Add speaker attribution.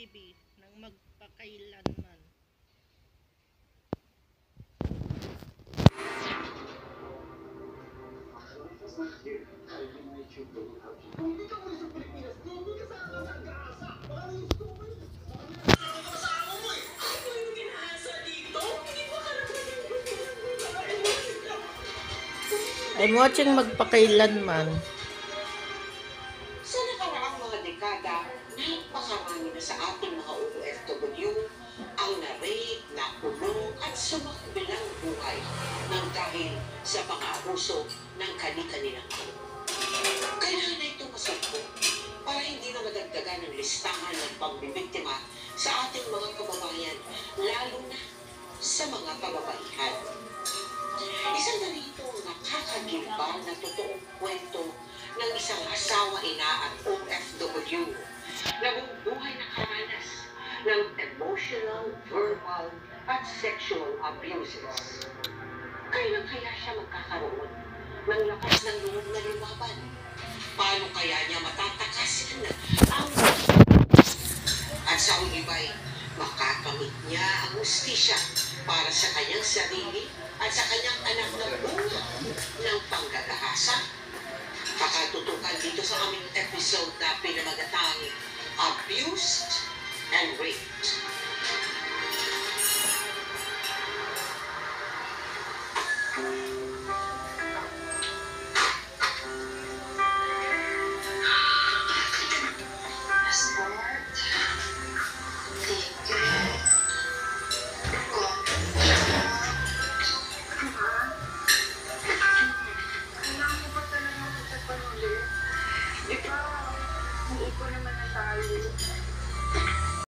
Speaker 1: baby ng magpakailanman. I'm watching magpakailanman.
Speaker 2: Sa nakaraang mga dekada, napakarami na sa ating mga OFW ang na-rape, nakulong at sumakbilang buhay ng dahil sa mga abuso ng kani-kanilang ano. Kailangan na ito masugpo para hindi na madagdagan ng listahan ng pagbibiktima sa ating mga kababayan, lalo na sa mga kababaihan. Isang na rito ang nakakagilbal na totoong kwento ng isang asawa-ina at OFW na buhay na karanas ng emotional, verbal, at sexual abuses. Kailan kaya siya magkakaroon ng lakas ng loob na lumaban? Paano kaya niya matatakasin ang at sa ulibay, makakamit niya ang ustisya para sa kanyang sarili at sa kanyang anak na bunga ng panggagahasa? Pakatutukan dito sa aming episode na pinamagatang Abused and Raped.
Speaker 3: Di ba, hindi ko naman na tayo.